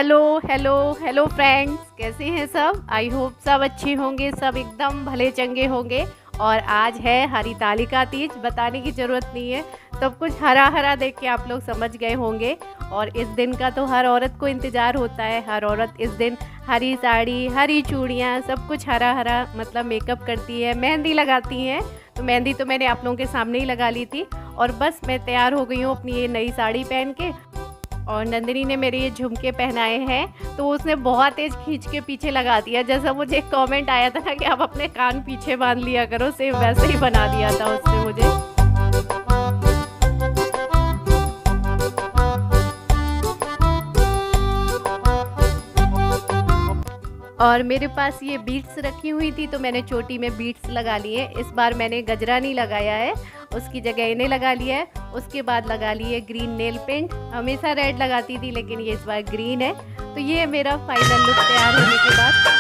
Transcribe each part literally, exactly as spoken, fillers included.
Hello hello hello friends, कैसे हैं सब। आई होप सब अच्छे होंगे, सब एकदम भले चंगे होंगे। और आज है हरितालिका तीज, बताने की ज़रूरत नहीं है, सब कुछ हरा हरा देख के आप लोग समझ गए होंगे। और इस दिन का तो हर औरत को इंतज़ार होता है। हर औरत इस दिन हरी साड़ी, हरी चूड़ियाँ, सब कुछ हरा हरा मतलब मेकअप करती है, मेहंदी लगाती हैं। तो मेहंदी तो मैंने आप लोगों के सामने ही लगा ली थी। और बस मैं तैयार हो गई हूँ अपनी ये नई साड़ी पहन के। और नंदिनी ने मेरे ये झुमके पहनाए हैं, तो उसने बहुत तेज खींच के पीछे लगा दिया। जैसा मुझे एक कमेंट आया था ना कि आप अपने कान पीछे बांध लिया करो, सेम वैसे ही बना दिया था उसने मुझे। और मेरे पास ये बीट्स रखी हुई थी, तो मैंने चोटी में बीट्स लगा लिए। इस बार मैंने गजरा नहीं लगाया है, उसकी जगह इन्हें लगा लिया है। उसके बाद लगा लिए ग्रीन नेल पेंट। हमेशा रेड लगाती थी, लेकिन ये इस बार ग्रीन है। तो ये मेरा फाइनल लुक तैयार होने के बाद।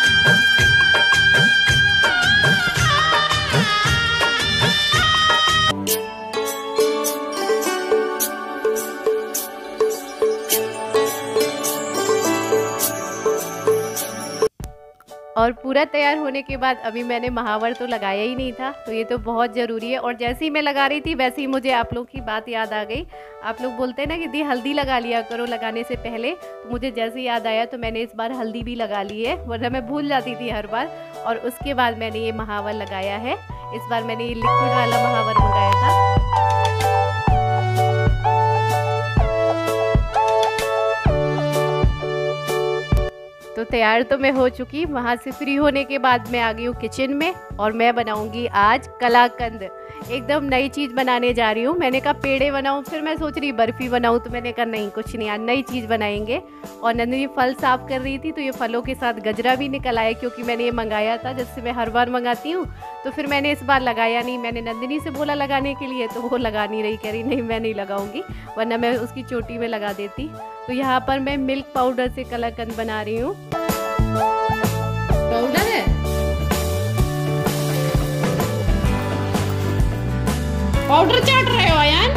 और पूरा तैयार होने के बाद अभी मैंने महावर तो लगाया ही नहीं था, तो ये तो बहुत ज़रूरी है। और जैसे ही मैं लगा रही थी वैसे ही मुझे आप लोग की बात याद आ गई। आप लोग बोलते हैं ना कि दी हल्दी लगा लिया करो लगाने से पहले, तो मुझे जैसे ही याद आया तो मैंने इस बार हल्दी भी लगा ली है, वरना मैं भूल जाती थी हर बार। और उसके बाद मैंने ये महावर लगाया है। इस बार मैंने ये लिक्विड वाला महावर मंगाया था। तो तैयार तो मैं हो चुकी। वहाँ से फ्री होने के बाद मैं आ गई हूँ किचन में, और मैं बनाऊँगी आज कलाकंद। एकदम नई चीज़ बनाने जा रही हूँ। मैंने कहा पेड़े बनाऊँ, फिर मैं सोच रही बर्फ़ी बनाऊँ, तो मैंने कहा नहीं, कुछ नहीं, आज नई चीज़ बनाएंगे। और नंदिनी फल साफ़ कर रही थी, तो ये फलों के साथ गजरा भी निकल आया, क्योंकि मैंने ये मंगाया था, जैसे मैं हर बार मंगाती हूँ। तो फिर मैंने इस बार लगाया नहीं। मैंने नंदिनी से बोला लगाने के लिए, तो वो लगा नहीं रही, कह रही नहीं मैं नहीं लगाऊंगी, वरना मैं उसकी चोटी में लगा देती। तो यहाँ पर मैं मिल्क पाउडर से कलाकंद बना रही हूँ। पाउडर है, पाउडर चाट रहे हो आयान?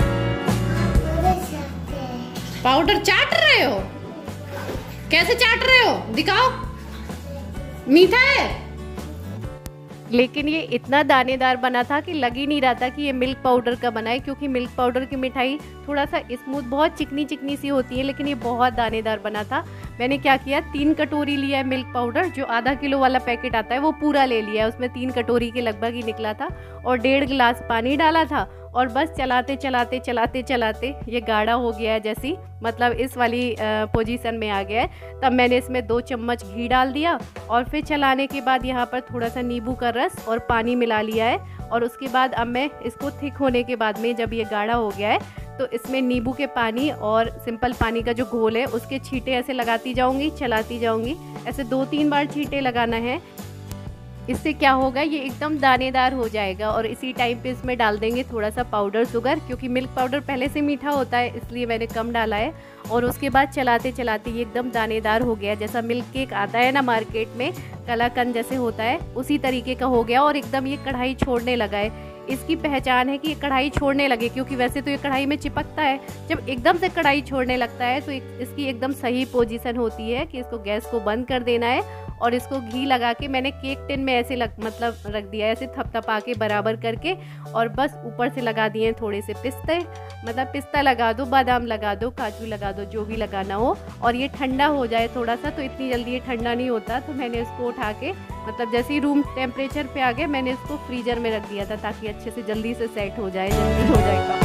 पाउडर चाट रहे हो? कैसे चाट रहे हो, दिखाओ। मीठा है, लेकिन ये इतना दानेदार बना था कि लग ही नहीं रहा था कि ये मिल्क पाउडर का बना है, क्योंकि मिल्क पाउडर की मिठाई थोड़ा सा स्मूथ, बहुत चिकनी चिकनी सी होती है, लेकिन ये बहुत दानेदार बना था। मैंने क्या किया, तीन कटोरी लिया है मिल्क पाउडर, जो आधा किलो वाला पैकेट आता है वो पूरा ले लिया है। उसमें तीन कटोरी के लगभग ही निकला था। और डेढ़ गिलास पानी डाला था, और बस चलाते चलाते चलाते चलाते ये गाढ़ा हो गया है, जैसी मतलब इस वाली पोजीशन में आ गया है। तब मैंने इसमें दो चम्मच घी डाल दिया, और फिर चलाने के बाद यहाँ पर थोड़ा सा नींबू का रस और पानी मिला लिया है। और उसके बाद अब मैं इसको थिक होने के बाद में, जब ये गाढ़ा हो गया है, तो इसमें नींबू के पानी और सिंपल पानी का जो घोल है उसके छींटे ऐसे लगाती जाऊंगी, चलाती जाऊंगी। ऐसे दो तीन बार छींटे लगाना है। इससे क्या होगा, ये एकदम दानेदार हो जाएगा। और इसी टाइम पे इसमें डाल देंगे थोड़ा सा पाउडर शुगर, क्योंकि मिल्क पाउडर पहले से मीठा होता है, इसलिए मैंने कम डाला है। और उसके बाद चलाते चलाते ये एकदम दानेदार हो गया, जैसा मिल्क केक आता है ना मार्केट में, कलाकंद जैसे होता है, उसी तरीके का हो गया। और एकदम ये कढ़ाई छोड़ने लगा है। इसकी पहचान है कि ये कढ़ाई छोड़ने लगे, क्योंकि वैसे तो ये कढ़ाई में चिपकता है। जब एकदम से कढ़ाई छोड़ने लगता है तो इसकी एकदम सही पोजीशन होती है कि इसको गैस को बंद कर देना है। और इसको घी लगा के मैंने केक टिन में ऐसे लग मतलब रख दिया है, ऐसे थपथपा के बराबर करके। और बस ऊपर से लगा दिए थोड़े से पिस्ते, मतलब पिस्ता लगा दो, बादाम लगा दो, काजू लगा दो, जो भी लगाना हो। और ये ठंडा हो जाए थोड़ा सा, तो इतनी जल्दी ये ठंडा नहीं होता, तो मैंने इसको उठा के, मतलब जैसे ही रूम टेम्परेचर पे आ गया, मैंने इसको फ्रीजर में रख दिया था, ताकि अच्छे से जल्दी से सेट हो जाए, जल्दी हो जाएगा।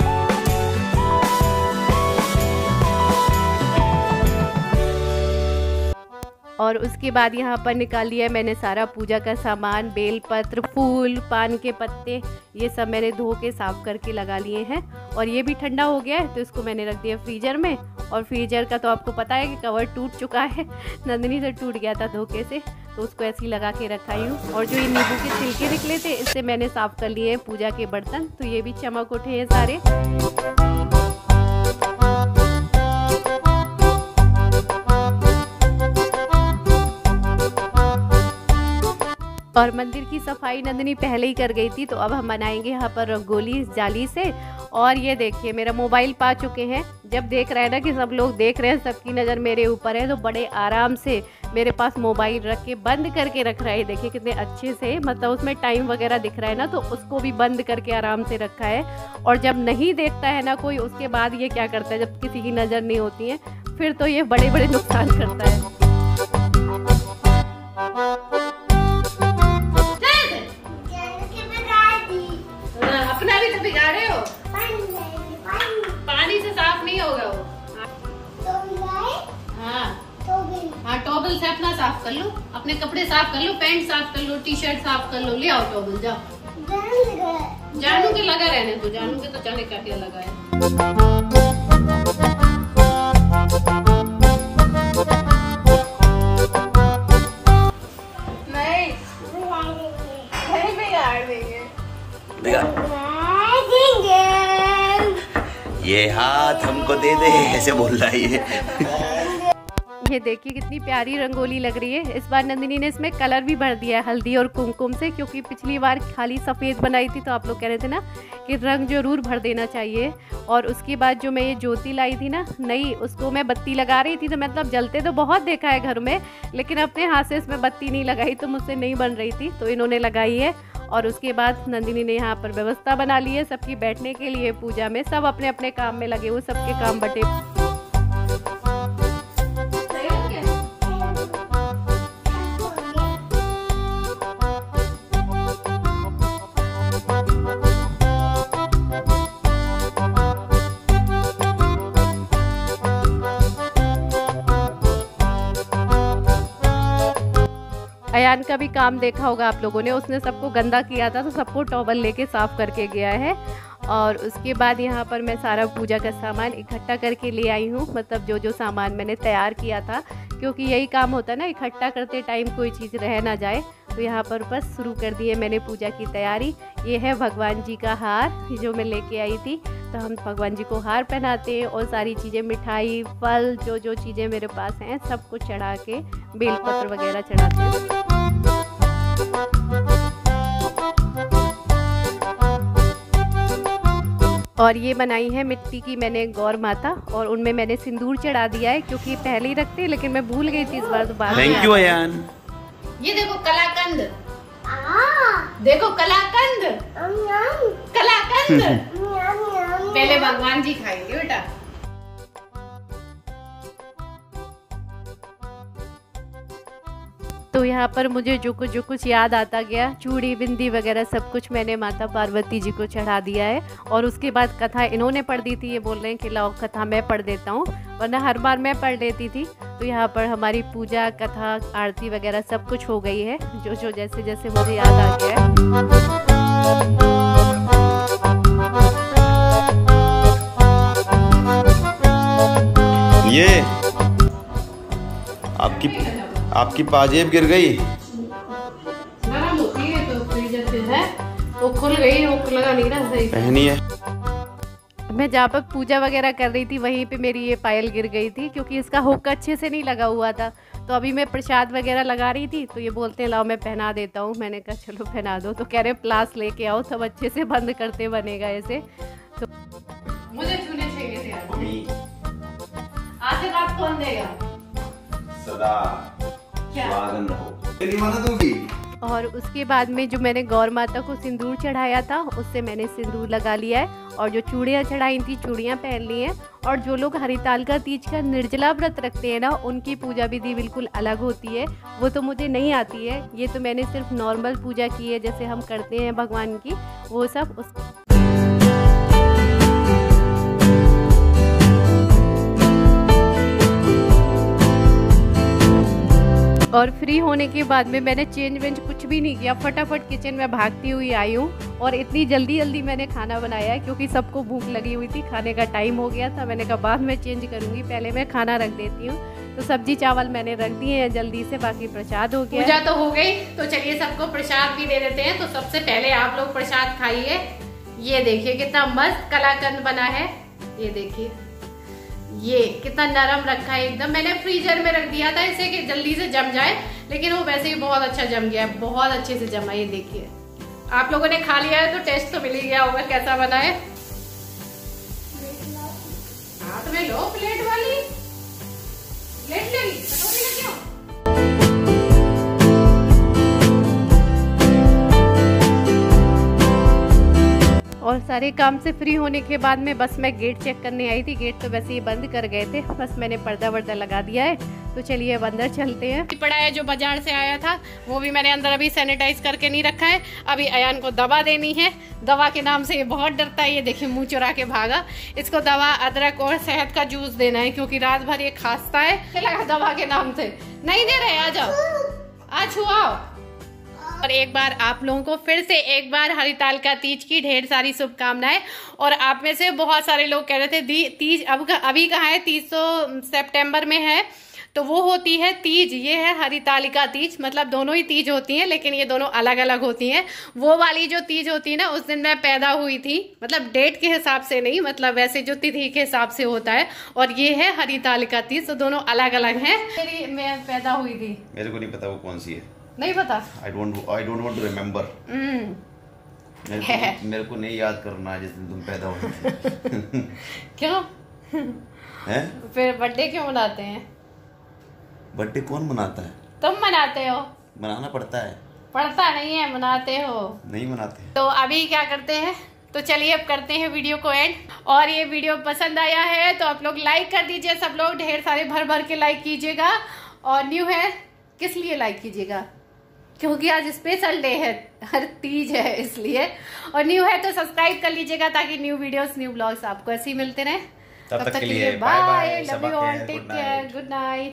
और उसके बाद यहाँ पर निकाल लिया है मैंने सारा पूजा का सामान, बेलपत्र, फूल, पान के पत्ते, ये सब मैंने धो के साफ करके लगा लिए हैं। और ये भी ठंडा हो गया है, तो इसको मैंने रख दिया फ्रीजर में। और फ्रीजर का तो आपको पता है कि कवर टूट चुका है, नंदिनी से टूट गया था धोखे से, तो उसको ऐसे ही लगा के रखा ही हूँ। और जो ये नींबू के छिलके निकले थे, इससे मैंने साफ कर लिए हैं पूजा के बर्तन, तो ये भी चमक उठे हैं सारे। और मंदिर की सफाई नंदिनी पहले ही कर गई थी, तो अब हम बनाएंगे यहाँ पर रंगोली जाली से। और ये देखिए मेरा मोबाइल पा चुके हैं। जब देख रहे हैं ना कि सब लोग देख रहे हैं, सबकी नज़र मेरे ऊपर है, तो बड़े आराम से मेरे पास मोबाइल रख के बंद करके रख रहा है। देखिए कितने अच्छे से, मतलब उसमें टाइम वगैरह दिख रहा है ना, तो उसको भी बंद करके आराम से रखा है। और जब नहीं देखता है ना कोई, उसके बाद ये क्या करता है, जब किसी की नज़र नहीं होती है फिर तो ये बड़े बड़े नुकसान करता है। अपना भी तो बिगाड़े हो, पानी से साफ नहीं होगा वो। हाँ हाँ, टॉवल से अपना साफ कर लो, अपने कपड़े साफ कर लो, पैंट साफ कर लो, टी शर्ट साफ कर लो। ले आओ टॉवल, जाओ। जानू के लगा रहने तो, जानू के तो चाहे क्या क्या लगा है। नहीं बिगाड़ देंगे, ये हाथ हमको दे दे, ऐसे बोल रहा है ये। ये देखिए कितनी प्यारी रंगोली लग रही है। इस बार नंदिनी ने इसमें कलर भी भर दिया है, हल्दी और कुमकुम से, क्योंकि पिछली बार खाली सफ़ेद बनाई थी तो आप लोग कह रहे थे ना कि रंग जरूर भर देना चाहिए। और उसके बाद जो मैं ये ज्योति लाई थी ना नई, उसको मैं बत्ती लगा रही थी, तो मतलब जलते तो बहुत देखा है घर में, लेकिन अपने हाथ से इसमें बत्ती नहीं लगाई, तो मुझसे नहीं बन रही थी, तो इन्होंने लगाई है। और उसके बाद नंदिनी ने यहाँ पर व्यवस्था बना ली है सबकी बैठने के लिए पूजा में। सब अपने अपने काम में लगे हुए, सबके काम बटे। अयान का भी काम देखा होगा आप लोगों ने, उसने सबको गंदा किया था तो सबको टॉवल लेके साफ करके गया है। और उसके बाद यहाँ पर मैं सारा पूजा का सामान इकट्ठा करके ले आई हूँ, मतलब जो जो सामान मैंने तैयार किया था, क्योंकि यही काम होता है ना, इकट्ठा करते टाइम कोई चीज़ रह ना जाए। तो यहाँ पर बस शुरू कर दी है मैंने पूजा की तैयारी। ये है भगवान जी का हार जो मैं लेके आई थी, तो हम भगवान जी को हार पहनाते हैं और सारी चीज़ें, मिठाई, फल, जो जो चीज़ें मेरे पास हैं सब कुछ चढ़ा के, बेलपत्र वगैरह चढ़ाते हैं। और ये बनाई है मिट्टी की मैंने गौर माता, और उनमें मैंने सिंदूर चढ़ा दिया है, क्योंकि पहले ही रखते लेकिन मैं भूल गई थी इस बार, तो बाद में। Thank you Ayaan. ये देखो कलाकंद, देखो कलाकंद, कलाकंद। पहले भगवान जी खाएंगे बेटा। तो यहाँ पर मुझे जो कुछ जो कुछ याद आता गया, चूड़ी, बिंदी वगैरह सब कुछ मैंने माता पार्वती जी को चढ़ा दिया है। और उसके बाद कथा इन्होंने पढ़ दी थी, ये बोल रहे हैं कि लाओ कथा मैं पढ़ देता हूँ, वरना हर बार मैं पढ़ लेती थी। तो यहाँ पर हमारी पूजा, कथा, आरती वगैरह सब कुछ हो गई है, जो जो जैसे जैसे मुझे याद आ गया है। ये आपकी आपकी पाजेब गिर गई, नरम होती है तो फ्रीजर से है, वो खुल गई, वो लगा नहीं रहा सही पहनी है। मैं जहाँ पर पूजा वगैरह कर रही थी वहीं पे मेरी ये पायल गिर गई थी, क्योंकि इसका हुक अच्छे से नहीं लगा हुआ था। तो अभी मैं प्रसाद वगैरह लगा रही थी, तो ये बोलते हैं लाओ मैं पहना देता हूँ। मैंने कहा चलो पहना दो, तो कह रहे प्लास लेके आओ, सब अच्छे से बंद करते बनेगा ऐसे। तो मुझे छूने चाहिए थे, आशीर्वाद कौन देगा? सदा स्वागन रहो। तेरी माता दूंगी। और उसके बाद में जो मैंने गौर माता को सिंदूर चढ़ाया था, उससे मैंने सिंदूर लगा लिया है। और जो चूड़ियाँ चढ़ाई थी, चूड़ियाँ पहन ली हैं। और जो लोग हरितालिका तीज का निर्जला व्रत रखते हैं ना, उनकी पूजा विधि बिल्कुल अलग होती है, वो तो मुझे नहीं आती है। ये तो मैंने सिर्फ नॉर्मल पूजा की है, जैसे हम करते हैं भगवान की, वो सब उस और फ्री होने के बाद में मैंने चेंज वेंज कुछ भी नहीं किया, फटाफट किचन में भागती हुई आई हूँ। और इतनी जल्दी जल्दी मैंने खाना बनाया है, क्योंकि सबको भूख लगी हुई थी, खाने का टाइम हो गया था। मैंने कहा बाद में चेंज करूँगी, पहले मैं खाना रख देती हूँ। तो सब्जी चावल मैंने रख दिए हैं जल्दी से, बाकी प्रसाद हो गया। पूजा तो हो गई, तो चलिए सबको प्रसाद भी दे देते हैं। तो सबसे पहले आप लोग प्रसाद खाइए। ये देखिए कितना मस्त कलाकंद बना है, ये देखिए, ये कितना नरम रखा है एकदम। मैंने फ्रीजर में रख दिया था इसे कि जल्दी से जम जाए, लेकिन वो वैसे ही बहुत अच्छा जम गया है, बहुत अच्छे से जमा। ये देखिए, आप लोगों ने खा लिया है तो टेस्ट तो मिल ही गया होगा कैसा बना है। हो प्लेट वाली, प्लेट लगी कटोरी लगी हो। और सारे काम से फ्री होने के बाद में बस मैं गेट चेक करने आई थी। गेट तो वैसे ही बंद कर गए थे, बस मैंने पर्दा वर्दा लगा दिया है। तो चलिए अब अंदर चलते हैं। पड़ा है जो बाजार से आया था वो भी मैंने अंदर अभी सैनिटाइज करके नहीं रखा है। अभी अयान को दवा देनी है। दवा के नाम से ये बहुत डरता है, ये देखिए मुंह चुरा के भागा। इसको दवा अदरक और शहद का जूस देना है क्योंकि रात भर ये खांसता है। लगा दवा के नाम से नहीं दे रहे, आ जाओ आज छुआओ। और एक बार आप लोगों को फिर से एक बार हरितालिका तीज की ढेर सारी शुभकामनाएं। और आप में से बहुत सारे लोग कह रहे थे तीज अब अभी कहाँ है, तीज तो सितंबर में है, तो वो होती है तीज, ये है हरितालिका तीज। मतलब दोनों ही तीज होती हैं लेकिन ये दोनों अलग अलग होती हैं। वो वाली जो तीज होती है ना उस दिन मैं पैदा हुई थी, मतलब डेट के हिसाब से नहीं, मतलब वैसे जो तिथि के हिसाब से होता है। और ये है हरितालिका तीज, तो दोनों अलग अलग हैं। मेरी मैं पैदा हुई थी, मेरे को नहीं पता वो कौन सी है, नहीं पता। I don't I don't want to remember. मेरे को, मेरे को नहीं याद करना जिस दिन तुम पैदा हुए थे। क्यों? हैं? फिर बर्थडे क्यों मनाते हैं? बर्थडे कौन मनाता है? तुम मनाते हो। मनाना पड़ता है। पड़ता नहीं है, मनाते हो। नहीं मनाते। तो अभी क्या करते हैं, तो चलिए अब करते हैं वीडियो को एंड। और ये वीडियो पसंद आया है तो आप लोग लाइक कर दीजिए, सब लोग ढेर सारे भर भर के लाइक कीजिएगा। और न्यू है किस लिए लाइक कीजिएगा, क्योंकि आज स्पेशल डे है, हर तीज है इसलिए। और न्यू है तो सब्सक्राइब कर लीजिएगा ताकि न्यू वीडियोस न्यू ब्लॉग्स आपको ऐसे ही मिलते रहे। तब तक के लिए bye bye, love you all, take care, good night.